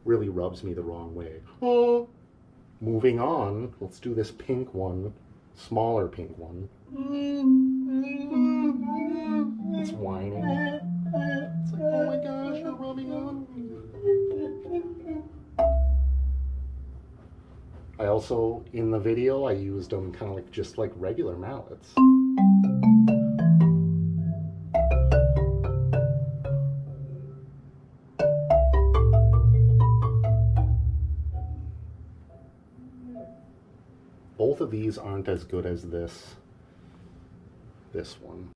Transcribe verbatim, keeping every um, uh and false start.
really rubs me the wrong way. Oh, moving on, let's do this pink one, smaller pink one. It's whining. It's like, oh my gosh, you're rubbing on me. I also, in the video, I used them kind of like just like regular mallets. Both of these aren't as good as this, this one.